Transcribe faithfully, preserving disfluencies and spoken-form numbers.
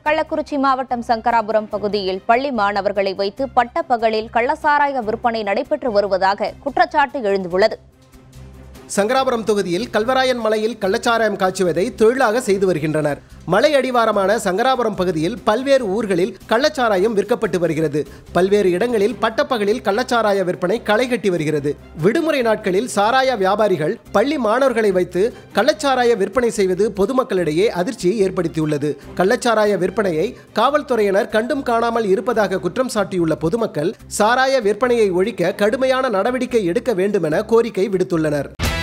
கள்ளக்குறிச்சி மாவட்டம் சங்கராபுரம் பகுதியில் பள்ளி மாணவர்களை வைத்து பட்டப்பகலில் கள்ளசாராய விற்பனை நடைபெற்று வருவதாக குற்றச்சாட்டு எழுந்துள்ளது. சங்கராபுரம் தொகுதியில் கல்வராயன் மலையில் கள்ளச்சாராயம் காய்ச்சுவதை தொழிலாக செய்து வருகின்றனர். மலை அடிவாரமான சங்கராபுரம் பகுதியில் பல்வேறு ஊர்களில் கள்ளச்சாராயம் விற்கப்பட்டு வருகிறது. பல்வேறு இடங்களில் பட்டப்பகலில் கள்ளச்சாராய விற்பனை களை கட்டி வருகிறது. விடுமுறை நாட்களில் சாராய வியாபாரிகள் பள்ளி மாணவர்களை வைத்து கள்ளச்சாராய விற்பனை செய்வது பொதுமக்களிடையே அதிர்ச்சியை ஏற்படுத்தியுள்ளது. கள்ளச்சாராய விற்பனையை காவல்துறையினர் கண்டும் காணாமல் இருப்பதாக குற்றம் சாட்டியுள்ள பொதுமக்கள் சாராய விற்பனையை ஒழிக்க கடுமையான நடவடிக்கை எடுக்க வேண்டும் என கோரிக்கை விடுத்துள்ளனர்.